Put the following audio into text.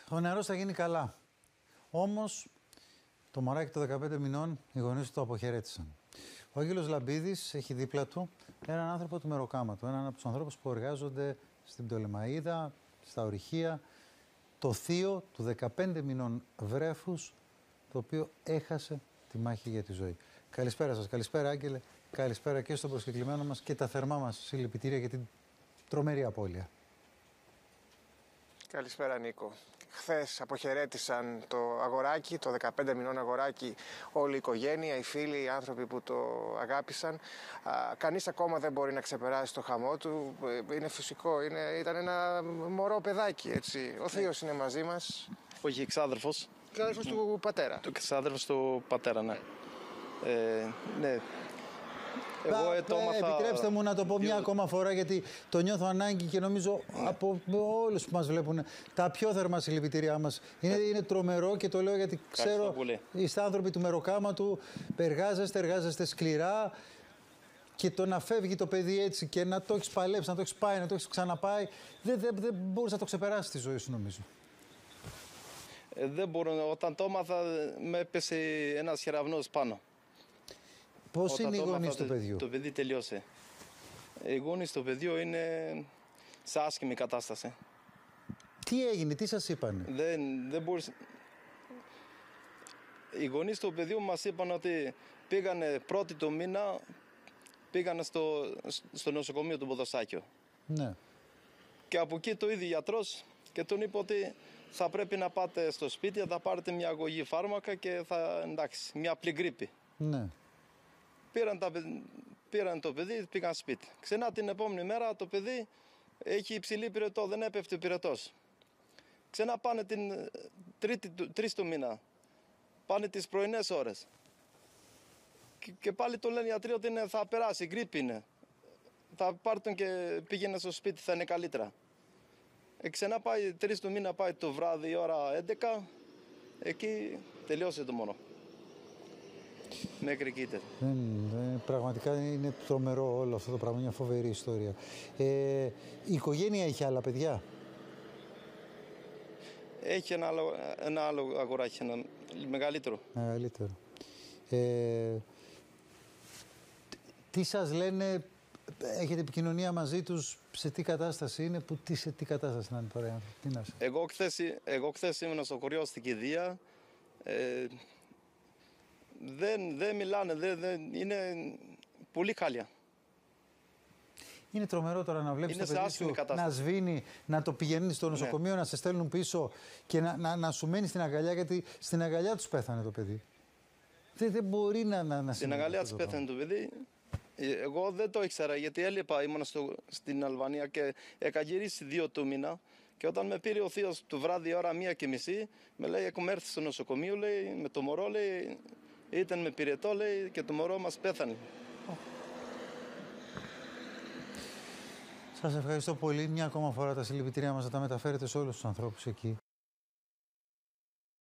Ο νεαρός θα γίνει καλά. Όμως, το μωράκι των 15 μηνών, οι γονείς του το αποχαιρέτησαν. Ο Άγγελος Λαμπίδης έχει δίπλα του έναν άνθρωπο του μεροκάματο, έναν από τους ανθρώπους που εργάζονται στην Πτολεμαΐδα, στα ορυχεία, το θείο του 15 μηνών βρέφους, το οποίο έχασε τη μάχη για τη ζωή. Καλησπέρα σας, καλησπέρα Άγγελε, καλησπέρα και στον προσκεκλημένο μας και τα θερμά μας συλληπιτήρια για την τρομερή απώλεια. Καλησπέρα Νίκο. Χθες αποχαιρέτησαν το αγοράκι, το 15 μηνών αγοράκι, όλη η οικογένεια, οι φίλοι, οι άνθρωποι που το αγάπησαν. Κανείς ακόμα δεν μπορεί να ξεπεράσει το χαμό του. Είναι φυσικό, ήταν ένα μωρό παιδάκι, έτσι. Ο θείος είναι μαζί μας. Όχι, εξάδελφος. Εξάδελφος του πατέρα. Εξάδελφος του πατέρα, ναι. Ναι. Επιτρέψτε μου να το πω μια ακόμα φορά, γιατί το νιώθω ανάγκη και νομίζω από όλους που μας βλέπουν τα πιο θερμά συλληπιτήριά μας. Είναι τρομερό και το λέω γιατί ξέρω είστε άνθρωποι του μεροκάματου, εργάζεστε σκληρά και το να φεύγει το παιδί έτσι και να το έχεις παλέψει, να το έχεις πάει, να το έχεις ξαναπάει, δεν μπορείς να το ξεπεράσεις τη ζωή σου, νομίζω. Δεν μπορώ. Όταν το έμαθα με έπεσε ένας χεραυνός πάνω. Πώς είναι οι γονείς του παιδιού? Το παιδί τελειώσε. Οι γονείς του παιδιού είναι σε άσχημη κατάσταση. Τι έγινε, τι σας είπανε? Δεν μπορούσε. Οι γονείς του παιδιού μας είπαν ότι πήγανε πρώτη το μήνα, πήγανε στο νοσοκομείο του Ποδοσάκιο. Ναι. Και από εκεί το ίδιο γιατρός και τον είπε ότι θα πρέπει να πάτε στο σπίτι, θα πάρετε μια αγωγή φάρμακα και θα, εντάξει, μια απλή γρίπη. Ναι. Πήραν το παιδί, πήγαν σπίτι. Ξανά την επόμενη μέρα το παιδί έχει υψηλή πυρετό, δεν έπεφτε ο πυρετός. Ξανά πάνε την τρίτη του μήνα. Πάνε τις πρωινές ώρες. Και πάλι το λένε οι γιατροί ότι θα περάσει, γρίπη είναι. Θα πάρει τον και πήγαινε στο σπίτι, θα είναι καλύτερα. Ξανά πάει 3 του μήνα, πάει το βράδυ, η ώρα 11. Εκεί τελειώσε το μόνο. Μέχρι εκεί. Πραγματικά είναι τρομερό όλο αυτό το πράγμα, μια φοβερή ιστορία. Η οικογένεια έχει άλλα παιδιά? Έχει ένα άλλο αγοράκι, ένα μεγαλύτερο. Μεγαλύτερο. Τι σας λένε, έχετε επικοινωνία μαζί τους, σε τι κατάσταση είναι, σε τι κατάσταση να είναι τώρα οι άνθρωποι? Εγώ χθες ήμουν στο χωριό στην Κηδεία. Δεν μιλάνε, είναι πολύ χάλια. Είναι τρομερό τώρα να βλέπεις το παιδί σου να σβήνει, να το πηγαίνει στο νοσοκομείο, ναι, να σε στέλνουν πίσω και να σου μένει στην αγκαλιά, γιατί στην αγκαλιά τους πέθανε το παιδί. Δεν μπορεί να συμβεί. Στην αγκαλιά τους πέθανε το παιδί. Εγώ δεν το ήξερα γιατί έλειπα, ήμουν στην Αλβανία και είχα γυρίσει 2 του μήνα. Και όταν με πήρε ο θείος το βράδυ ώρα 1:30, με λέει: έχουμε έρθει στο νοσοκομείο, λέει, με το μωρό, λέει, ήταν με πυρετό, λέει, και το μωρό μας πέθανε. Σας ευχαριστώ πολύ. Μια ακόμα φορά τα συλληπιτήριά μας θα τα μεταφέρετε σε όλους τους ανθρώπους εκεί.